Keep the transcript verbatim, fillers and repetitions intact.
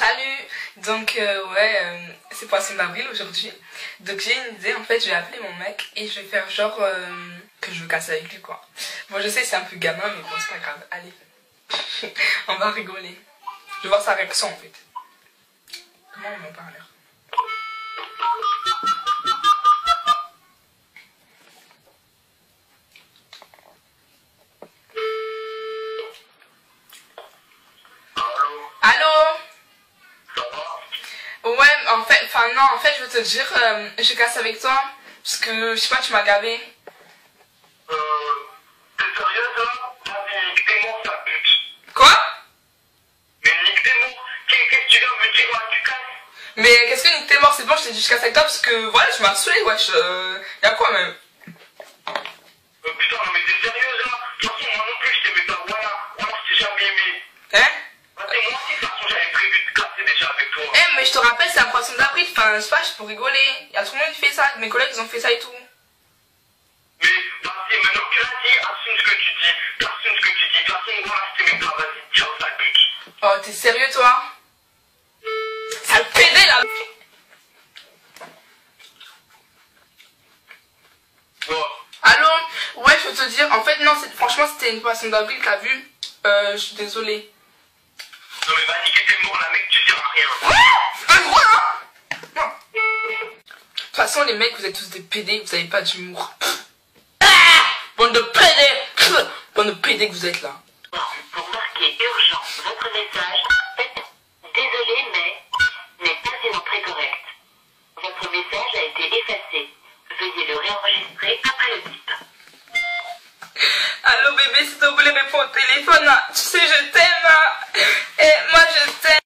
Salut. Donc euh, ouais, euh, c'est poisson d'avril aujourd'hui. Donc j'ai une idée, en fait je vais appeler mon mec et je vais faire genre euh, que je veux casser avec lui quoi. Bon je sais c'est un peu gamin mais bon c'est pas grave, allez. On va rigoler. Je vais voir sa réaction en fait. Comment on m'en parle? Ouais, en fait, enfin non, en fait, je veux te dire, euh, je casse avec toi, parce que, je sais pas, tu m'as gavé. Euh, t'es sérieuse là? Vas-y, nique tes mots, ça pute. Quoi? Mais nique tes mots, qu'est-ce que tu viens de me dire là, tu casses? Mais qu'est-ce que nique tes morts, c'est bon, je t'ai dit je casse avec toi, parce que, voilà, tu m'as saoulé, wesh, euh, y'a quoi même? Euh, putain, non mais t'es sérieuse là? De toute façon, moi non plus, je t'aimais pas, voilà, voilà, je t'ai jamais aimé. Hein? Bah, t'es moi aussi, de toute façon, j'avais prévu de casser déjà avec toi. Eh, mais je te rappelle, c'est un poisson d'avril, enfin, je sais pas, je peux rigoler. Y'a tout le monde qui fait ça, mes collègues, ils ont fait ça et tout. Mais, vas-y, maintenant que tu l'as dit, assume ce que tu dis, assume ce que tu dis, de toute façon, voilà, je t'aimais pas, vas-y, ciao, sale pute. Oh, t'es sérieux, toi? Sale pédé, là! Bon. Allô? Ouais, je veux te dire, en fait, non, franchement, c'était une poisson d'avril, t'as vu? Euh, je suis désolée. Non mais va niquer tes mots là, mec, tu diras rien. Ouais, un gros, hein? Non. De toute façon, les mecs, vous êtes tous des pédés, vous avez pas d'humour. Ah, bande de pédés! Bande de pédés que vous êtes là. Pour marquer urgent votre message, faites désolé mais n'est pas une entrée correcte. Votre message a été effacé. Veuillez le réenregistrer après le bip. Allô bébé, si tu voulais répondre au téléphone, là, tu sais,